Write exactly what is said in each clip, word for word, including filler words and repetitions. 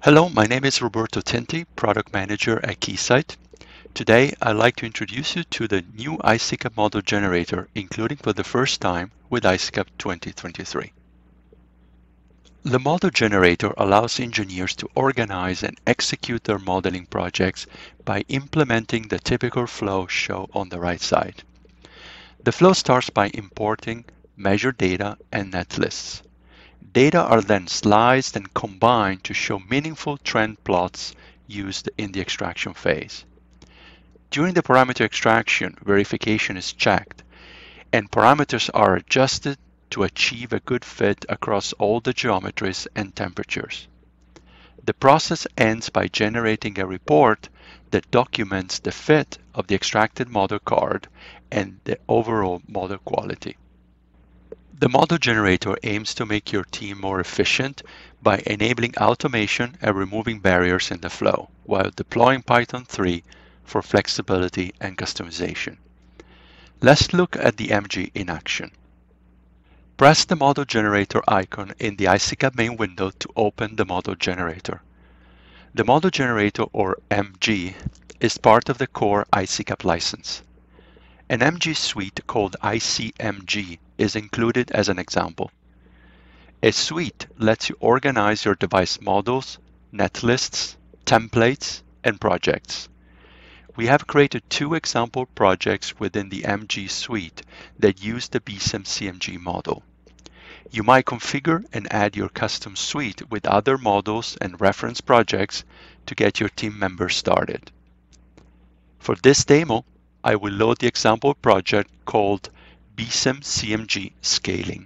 Hello, my name is Roberto Tinti, Product Manager at Keysight. Today, I'd like to introduce you to the new iCCAP model generator, including for the first time with iCCAP twenty twenty-three. The model generator allows engineers to organize and execute their modeling projects by implementing the typical flow shown on the right side. The flow starts by importing measured data and netlists. Data are then sliced and combined to show meaningful trend plots used in the extraction phase. During the parameter extraction, verification is checked, and parameters are adjusted to achieve a good fit across all the geometries and temperatures. The process ends by generating a report that documents the fit of the extracted model card and the overall model quality. The model generator aims to make your team more efficient by enabling automation and removing barriers in the flow, while deploying Python three for flexibility and customization. Let's look at the M G in action. Press the model generator icon in the iCCAP main window to open the model generator. The model generator, or M G, is part of the core iCCAP license. An M G suite called I C M G is included as an example. A suite lets you organize your device models, netlists, templates, and projects. We have created two example projects within the M G suite that use the B S I M C M G model. You might configure and add your custom suite with other models and reference projects to get your team members started. For this demo, I will load the example project called B S I M C M G Scaling.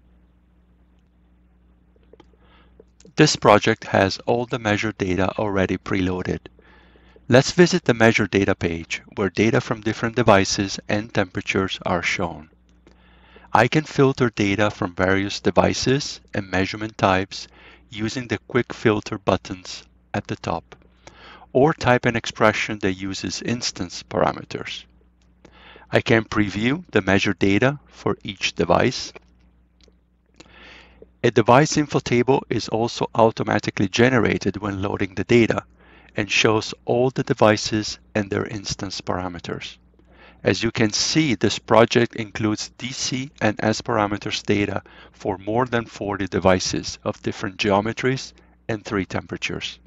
This project has all the measured data already preloaded. Let's visit the measured data page, where data from different devices and temperatures are shown. I can filter data from various devices and measurement types using the quick filter buttons at the top, or type an expression that uses instance parameters. I can preview the measured data for each device. A device info table is also automatically generated when loading the data and shows all the devices and their instance parameters. As you can see, this project includes D C and S parameters data for more than forty devices of different geometries and three temperatures.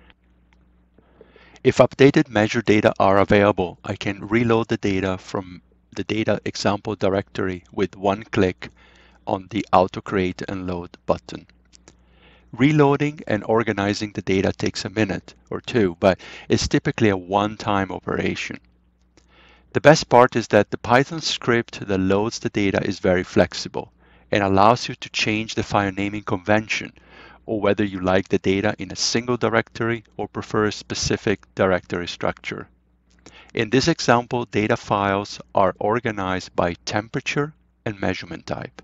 If updated measured data are available, I can reload the data from the data example directory with one click on the Auto Create and Load button. Reloading and organizing the data takes a minute or two, but it's typically a one-time operation. The best part is that the Python script that loads the data is very flexible and allows you to change the file naming convention, or whether you like the data in a single directory or prefer a specific directory structure. In this example, data files are organized by temperature and measurement type.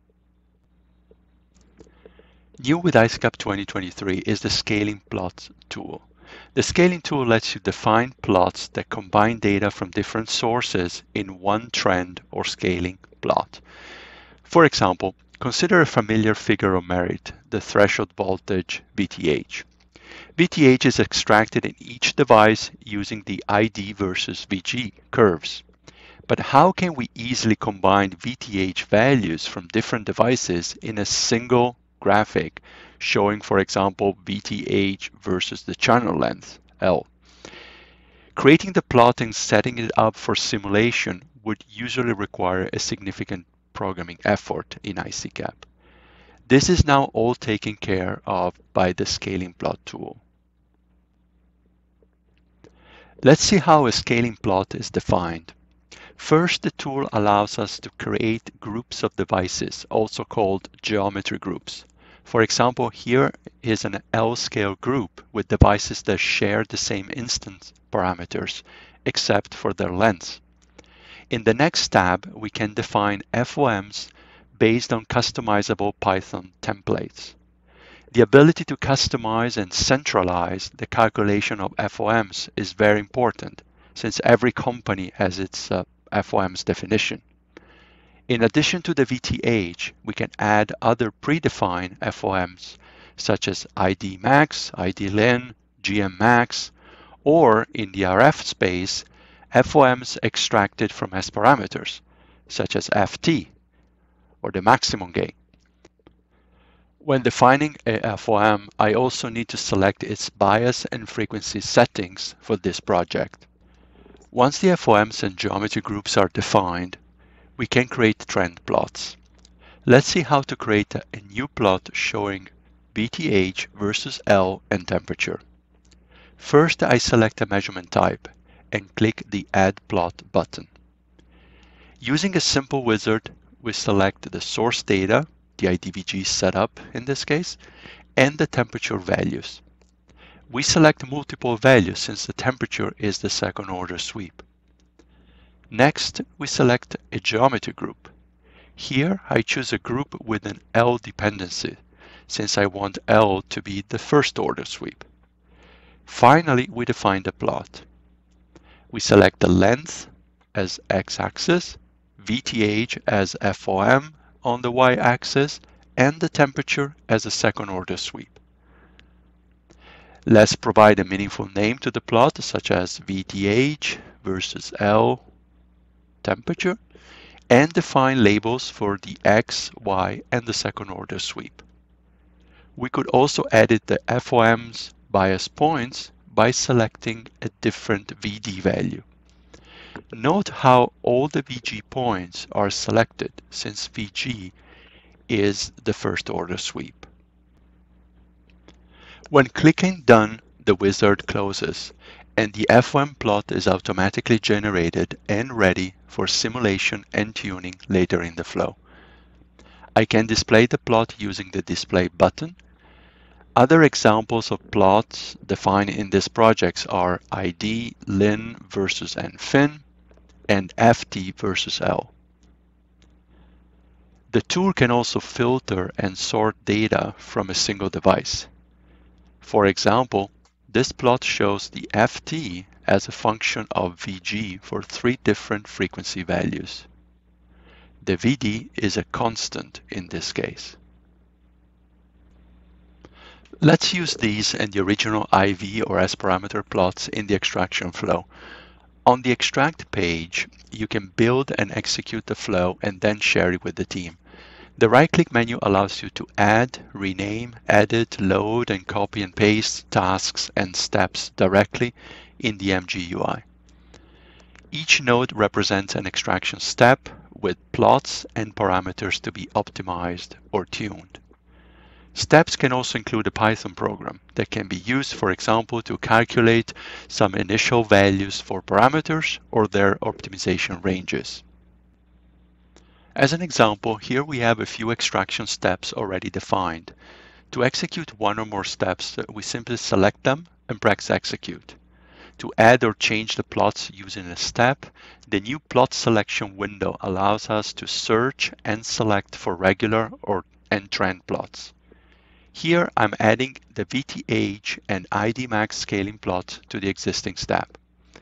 New with iCCAP twenty twenty-three is the Scaling Plots tool. The Scaling tool lets you define plots that combine data from different sources in one trend or scaling plot. For example, consider a familiar figure of merit, the threshold voltage V T H. V T H is extracted in each device using the I D versus V G curves. But how can we easily combine V T H values from different devices in a single graphic showing, for example, V T H versus the channel length, L? Creating the plot and setting it up for simulation would usually require a significant programming effort in iCCAP. This is now all taken care of by the Scaling Plot tool. Let's see how a scaling plot is defined. First, the tool allows us to create groups of devices, also called geometry groups. For example, here is an L-scale group with devices that share the same instance parameters, except for their lengths. In the next tab, we can define F O Ms based on customizable Python templates. The ability to customize and centralize the calculation of F O Ms is very important, since every company has its uh, F O Ms definition. In addition to the V T H, we can add other predefined F O Ms such as I D max, I D lin, G M max, or in the R F space, F O Ms extracted from S parameters, such as F T, or the maximum gain. When defining a F O M, I also need to select its bias and frequency settings for this project. Once the F O Ms and geometry groups are defined, we can create trend plots. Let's see how to create a new plot showing V T H versus L and temperature. First, I select a measurement type and click the Add Plot button. Using a simple wizard, we select the source data, the I D V G setup in this case, and the temperature values. We select multiple values since the temperature is the second order sweep. Next, we select a geometry group. Here, I choose a group with an L dependency, since I want L to be the first order sweep. Finally, we define the plot. We select the length as x-axis, V T H as F O M on the y-axis, and the temperature as a second order sweep. Let's provide a meaningful name to the plot, such as V T H versus L temperature, and define labels for the X, Y, and the second order sweep. We could also edit the F O M's bias points by selecting a different V D value. Note how all the V G points are selected, since V G is the first order sweep. When clicking Done, the wizard closes, and the F O M plot is automatically generated and ready for simulation and tuning later in the flow. I can display the plot using the Display button. Other examples of plots defined in this project are I D lin versus N fin and F T versus L. The tool can also filter and sort data from a single device. For example, this plot shows the F T as a function of V G for three different frequency values. The V D is a constant in this case. Let's use these and the original I V or S parameter plots in the extraction flow. On the extract page, you can build and execute the flow and then share it with the team. The right-click menu allows you to add, rename, edit, load, and copy and paste tasks and steps directly in the M G U I. Each node represents an extraction step with plots and parameters to be optimized or tuned. Steps can also include a Python program that can be used, for example, to calculate some initial values for parameters or their optimization ranges. As an example, here we have a few extraction steps already defined. To execute one or more steps, we simply select them and press execute. To add or change the plots using a step, the new plot selection window allows us to search and select for regular or and trend plots. Here I'm adding the V T H and I D max scaling plot to the existing step.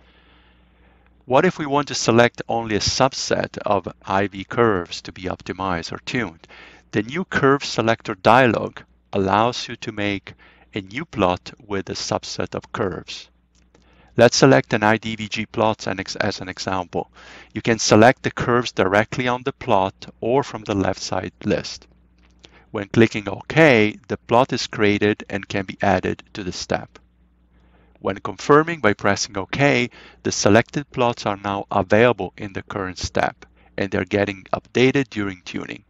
What if we want to select only a subset of I V curves to be optimized or tuned? The new curve selector dialog allows you to make a new plot with a subset of curves. Let's select an I D V G plot as an example. You can select the curves directly on the plot or from the left side list. When clicking OK, the plot is created and can be added to the step. When confirming by pressing OK, the selected plots are now available in the current step, and they're getting updated during tuning.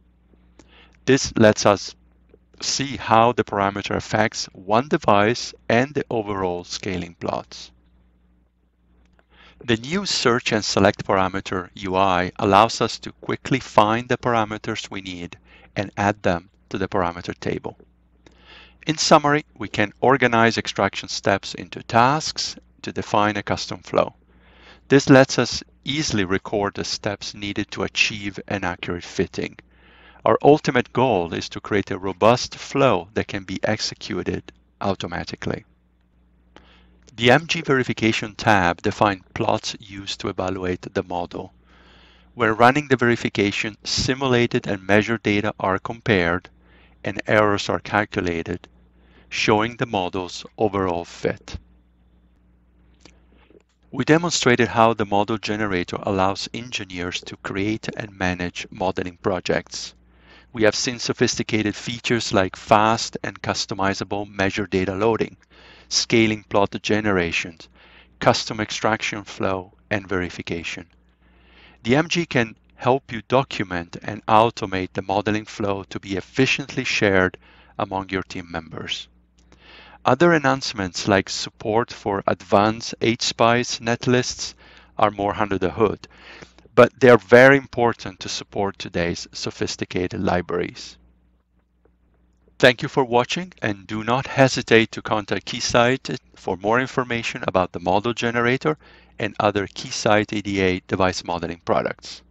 This lets us see how the parameter affects one device and the overall scaling plots. The new Search and Select Parameter U I allows us to quickly find the parameters we need and add them to the parameter table. In summary, we can organize extraction steps into tasks to define a custom flow. This lets us easily record the steps needed to achieve an accurate fitting. Our ultimate goal is to create a robust flow that can be executed automatically. The M G Verification tab defines plots used to evaluate the model. When running the verification, simulated and measured data are compared, and errors are calculated, showing the model's overall fit. We demonstrated how the model generator allows engineers to create and manage modeling projects. We have seen sophisticated features like fast and customizable measure data loading, scaling plot generations, custom extraction flow, and verification. The M G can help you document and automate the modeling flow to be efficiently shared among your team members. Other enhancements like support for advanced H spice netlists are more under the hood, but they are very important to support today's sophisticated libraries. Thank you for watching, and do not hesitate to contact Keysight for more information about the model generator and other Keysight E D A device modeling products.